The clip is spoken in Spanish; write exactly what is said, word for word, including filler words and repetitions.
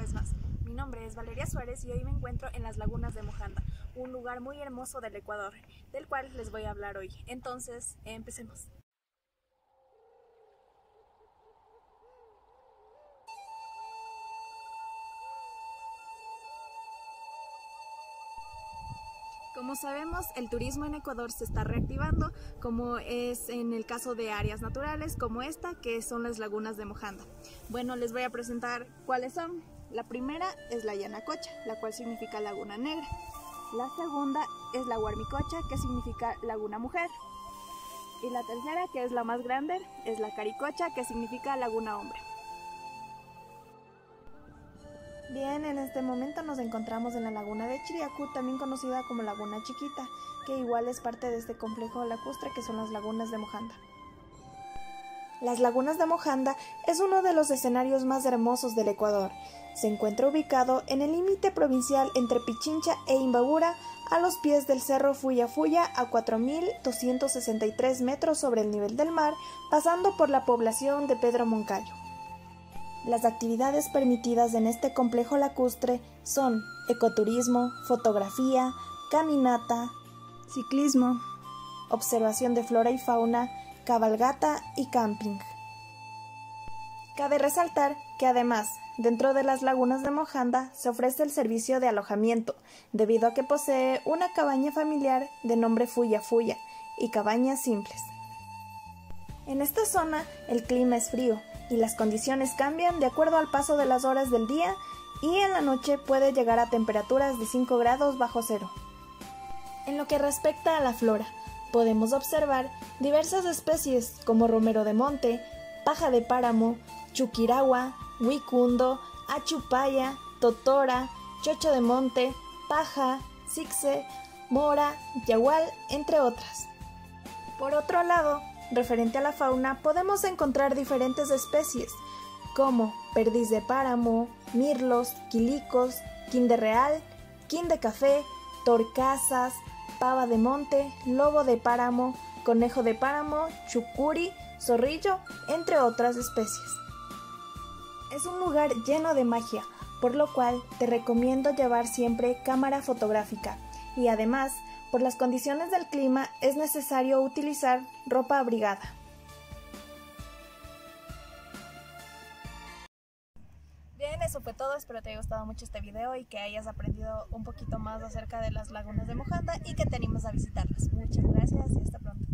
vez más. Mi nombre es Valeria Suárez y hoy me encuentro en las lagunas de Mojanda, un lugar muy hermoso del Ecuador, del cual les voy a hablar hoy. Entonces, empecemos. Como sabemos, el turismo en Ecuador se está reactivando, como es en el caso de áreas naturales como esta, que son las lagunas de Mojanda. Bueno, les voy a presentar cuáles son. La primera es la Yanacocha, la cual significa laguna negra. La segunda es la Huarmicocha, que significa laguna mujer. Y la tercera, que es la más grande, es la Caricocha, que significa laguna hombre. Bien, en este momento nos encontramos en la laguna de Chiriacú, también conocida como Laguna Chiquita, que igual es parte de este complejo lacustre que son las lagunas de Mojanda. Las lagunas de Mojanda es uno de los escenarios más hermosos del Ecuador. Se encuentra ubicado en el límite provincial entre Pichincha e Imbabura, a los pies del cerro Fuya Fuya, a cuatro mil doscientos sesenta y tres metros sobre el nivel del mar, pasando por la población de Pedro Moncayo. Las actividades permitidas en este complejo lacustre son ecoturismo, fotografía, caminata, ciclismo, observación de flora y fauna, cabalgata y camping. Cabe resaltar que además, dentro de las lagunas de Mojanda se ofrece el servicio de alojamiento, debido a que posee una cabaña familiar de nombre Fuya Fuya y cabañas simples. En esta zona el clima es frío y las condiciones cambian de acuerdo al paso de las horas del día, y en la noche puede llegar a temperaturas de cinco grados bajo cero. En lo que respecta a la flora, podemos observar diversas especies como romero de monte, paja de páramo, chuquiragua, huicundo, achupaya, totora, chocho de monte, paja, cixe, mora, yagual, entre otras. Por otro lado, referente a la fauna, podemos encontrar diferentes especies, como perdiz de páramo, mirlos, quilicos, quín de real, quín de café, torcasas, pava de monte, lobo de páramo, conejo de páramo, chucuri, zorrillo, entre otras especies. Es un lugar lleno de magia, por lo cual te recomiendo llevar siempre cámara fotográfica, y además, por las condiciones del clima, es necesario utilizar ropa abrigada. Bien, eso fue todo. Espero te haya gustado mucho este video y que hayas aprendido un poquito más acerca de las lagunas de Mojanda y que te animes a visitarlas. Muchas gracias y hasta pronto.